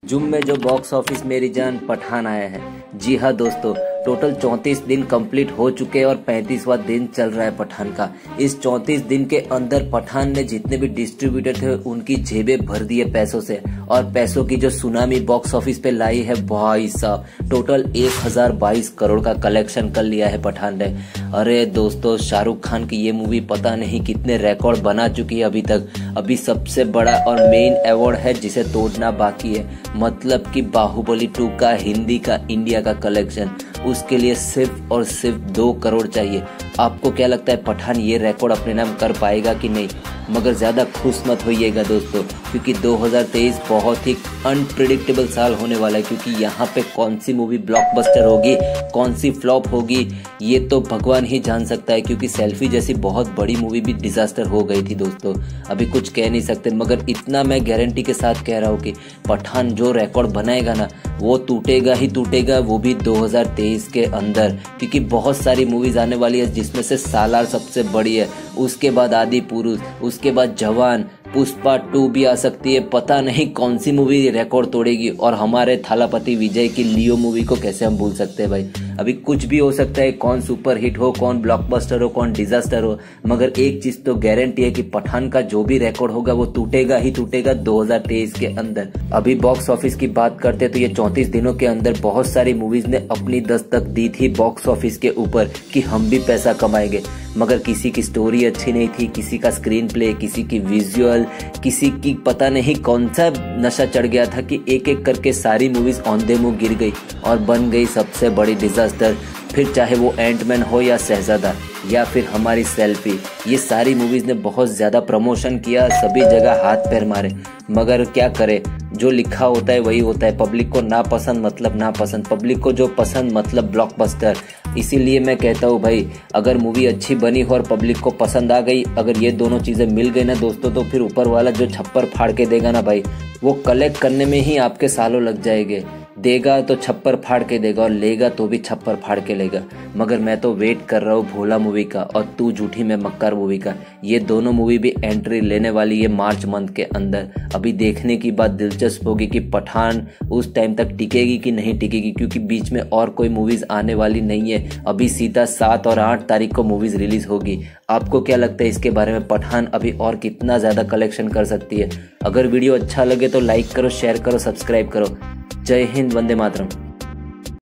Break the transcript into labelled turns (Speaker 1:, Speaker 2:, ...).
Speaker 1: जुम में जो box office मेरी जान पठान आया है। जी हाँ दोस्तों, टोटल 34 दिन कंप्लीट हो चुके हैं और 35वां दिन चल रहा है पठान का। इस 34 दिन के अंदर पठान ने जितने भी डिस्ट्रीब्यूटर थे उनकी जेबें भर दी है पैसों से, और पैसों की जो सुनामी बॉक्स ऑफिस पे लाई है भाई साहब, टोटल 1022 करोड़ का कलेक्शन कर लिया है पठान ने। अरे दोस्तों, शाहरुख खान की ये मूवी पता नहीं कितने रिकॉर्ड बना चुकी है अभी तक। अभी सबसे बड़ा और मेन अवार्ड है जिसे तोड़ना बाकी है, मतलब कि बाहुबली 2 का हिंदी का इंडिया का कलेक्शन। उसके लिए सिर्फ और सिर्फ 2 करोड़ चाहिए। आपको क्या लगता है पठान ये रिकॉर्ड अपने नाम कर पाएगा कि नहीं? मगर ज़्यादा खुश मत होइएगा दोस्तों, क्योंकि 2023 बहुत ही अनप्रिडिक्टेबल साल होने वाला है। क्योंकि यहाँ पे कौन सी मूवी ब्लॉकबस्टर होगी, कौन सी फ्लॉप होगी, ये तो भगवान ही जान सकता है। क्योंकि सेल्फी जैसी बहुत बड़ी मूवी भी डिजास्टर हो गई थी दोस्तों, अभी कुछ कह नहीं सकते। मगर इतना मैं गारंटी के साथ कह रहा हूँ कि पठान जो रिकॉर्ड बनाएगा ना, वो टूटेगा ही टूटेगा, वो भी 2023 के अंदर। क्योंकि बहुत सारी मूवीज आने वाली है जिसमें से सालार सबसे बड़ी है, उसके बाद आदि पुरुष, उसके बाद जवान, पुष्पा 2 भी आ सकती है। पता नहीं कौन सी मूवी रिकॉर्ड तोड़ेगी। और हमारे थालापति विजय की लियो मूवी को कैसे हम भूल सकते हैं भाई। अभी कुछ भी हो सकता है, कौन सुपर हिट हो, कौन ब्लॉकबस्टर हो, कौन डिजास्टर हो, मगर एक चीज तो गारंटी है कि पठान का जो भी रिकॉर्ड होगा वो टूटेगा ही टूटेगा 2023 के अंदर। अभी बॉक्स ऑफिस की बात करते तो ये 34 दिनों के अंदर बहुत सारी मूवीज ने अपनी दस्तक दी थी बॉक्स ऑफिस के ऊपर कि हम भी पैसा कमाएंगे। मगर किसी की स्टोरी अच्छी नहीं थी, किसी का स्क्रीन प्ले, किसी की विजुअल, किसी की पता नहीं कौन सा नशा चढ़ गया था कि एक एक करके सारी मूवीज औंधे मुंह गिर गई और बन गई सबसे बड़ी डिजास्टर। फिर चाहे वो एंटमैन हो या शहजादा या फिर हमारी सेल्फी, ये सारी मूवीज ने बहुत ज्यादा प्रमोशन किया, सभी जगह हाथ पैर मारे। मगर क्या करे, जो लिखा होता है वही होता है। पब्लिक को ना पसंद मतलब ना पसंद, पब्लिक को जो पसंद मतलब ब्लॉकबस्टर। इसीलिए मैं कहता हूँ भाई, अगर मूवी अच्छी बनी हो और पब्लिक को पसंद आ गई, अगर ये दोनों चीजें मिल गई ना दोस्तों, तो फिर ऊपर वाला जो छप्पर फाड़ के देगा ना भाई, वो कलेक्ट करने में ही आपके सालों लग जाएंगे। देगा तो छप्पर फाड़ के देगा और लेगा तो भी छप्पर फाड़ के लेगा। मगर मैं तो वेट कर रहा हूँ भोला मूवी का और तू झूठी मैं मक्कार मूवी का। ये दोनों मूवी भी एंट्री लेने वाली है मार्च मंथ के अंदर। अभी देखने की बात दिलचस्प होगी कि पठान उस टाइम तक टिकेगी कि नहीं टिकेगी, क्योंकि बीच में और कोई मूवीज आने वाली नहीं है। अभी सीधा 7 और 8 तारीख को मूवीज रिलीज होगी। आपको क्या लगता है इसके बारे में, पठान अभी और कितना ज्यादा कलेक्शन कर सकती है? अगर वीडियो अच्छा लगे तो लाइक करो, शेयर करो, सब्सक्राइब करो। जय हिंद, वंदे मातरम।